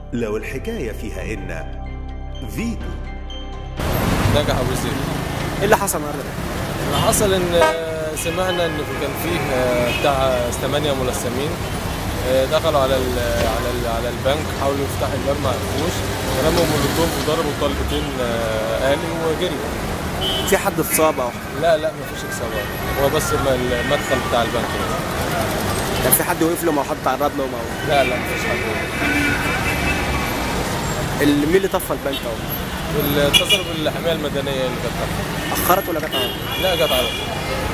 لو الحكاية فيها إن فيتو. نجح ابو زيد. ايه اللي حصل النهارده؟ اللي حصل ان سمعنا ان كان فيه بتاع 8 ملثمين دخلوا على البنك، حاولوا يفتحوا الباب ما عرفوش، رموا مولوتوف وضربوا طلقتين آلي وجريوا. في حد اتصاب او لا مفيش اصابات، هو بس المدخل بتاع البنك بس. كان في حد وقف له او حد تعرض له او لا مفيش حد. مين اللي طفى البنك او اتصلوا بالحمايه المدنيه اللي كانت اخرت ولا جت على طول؟ لا جت على طول.